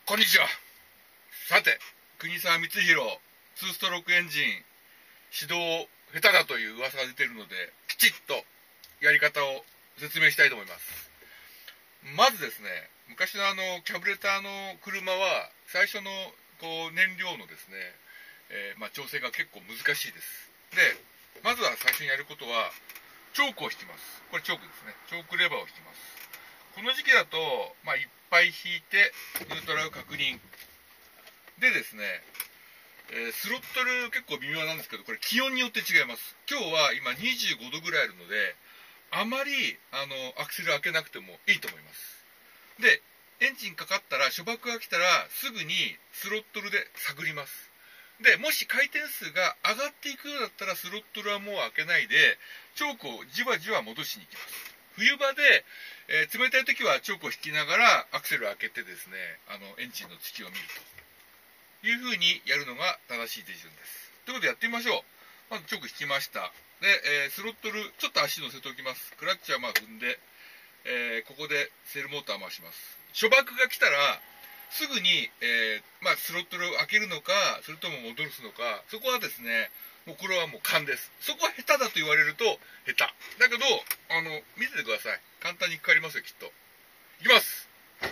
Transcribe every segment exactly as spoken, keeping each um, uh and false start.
こんにちは。さて、国沢光弘ツーストロークエンジン始動下手だという噂が出ているので、きちっとやり方を説明したいと思います。まずですね、昔のあのキャブレターの車は最初のこう燃料のですね、えーまあ、調整が結構難しいです。で、まずは最初にやることはチョークを引きます。これチョークですね。チョークレバーを引きます。この時期だと、まあ、いっぱい引いてニュートラル確認でですね、えー、スロットル結構微妙なんですけど、これ気温によって違います。今日は今にじゅうごどぐらいあるので、あまりあのアクセル開けなくてもいいと思います。で、エンジンかかったら、初爆が来たらすぐにスロットルで探ります。で、もし回転数が上がっていくようだったら、スロットルはもう開けないでチョークをじわじわ戻しに行きます。冬場で、えー、冷たい時はチョークを引きながらアクセルを開けてですね、あのエンジンの月を見るという風にやるのが正しい手順です。ということでやってみましょう。まずチョーク引きました。で、えー、スロットルちょっと足乗せておきます。クラッチはまあ踏んで、えー、ここでセールモーター回します。初爆が来たらすぐに、えーまあ、スロットルを開けるのか、それとも戻すのか、そこはですね、もうこれはもう勘です。そこは下手だと言われると下手。だけど、あの、見ててください。簡単にかかりますよ、きっと。いきます。あ、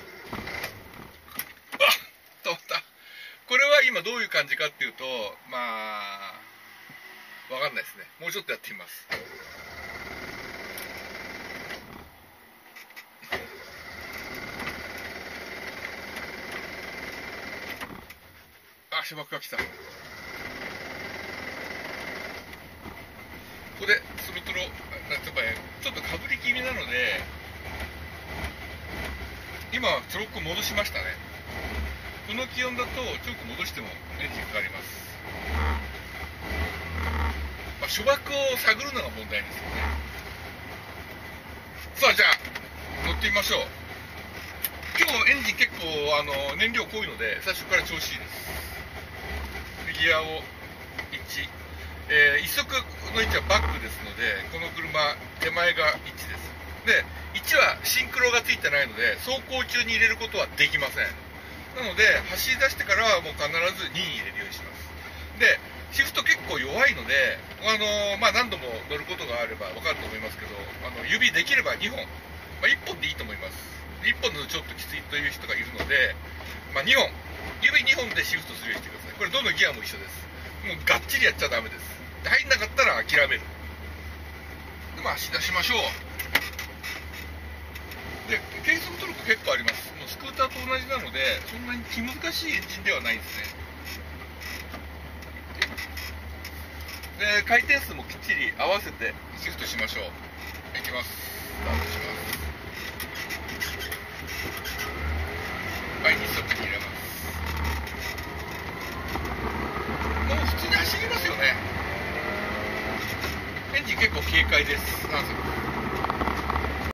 止まった。これは今どういう感じかっていうと、まあ、わかんないですね。もうちょっとやってみます。あ、初爆が来た。ここでスロットルをなんていうかね、ちょっとかぶり気味なので、今チョーク戻しましたね。この気温だとチョーク戻してもエンジンかかります。まあ、初爆を探るのが問題ですよね。さあ、じゃあ乗ってみましょう。今日エンジン結構あの燃料濃いので最初から調子いいです。ギアをいち、えー、一足の位置はバックですので、この車手前がいちです。で、いちはシンクロがついてないので走行中に入れることはできません。なので走り出してからはもう必ずにに入れるようにします。で、シフト結構弱いので、あのー、まあ、何度も乗ることがあれば分かると思いますけど、あの指できればにほん、まあ、いっぽんでいいと思います。いっぽんだとちょっときついという人がいるので、まあ、にほん、指にほんでシフトするようにしてください。これどのギアも一緒です。もうがっちりやっちゃダメです。で、入んなかったら諦める。で、まあ、足出しましょう。で、計測トルク結構あります。もうスクーターと同じなので、そんなに気難しいエンジンではないんですね。で、回転数もきっちり合わせてシフトしましょう。いきます。スタートします。はい、にストップに入れます。もう普通に走りますよね。エンジン結構軽快です。なんせ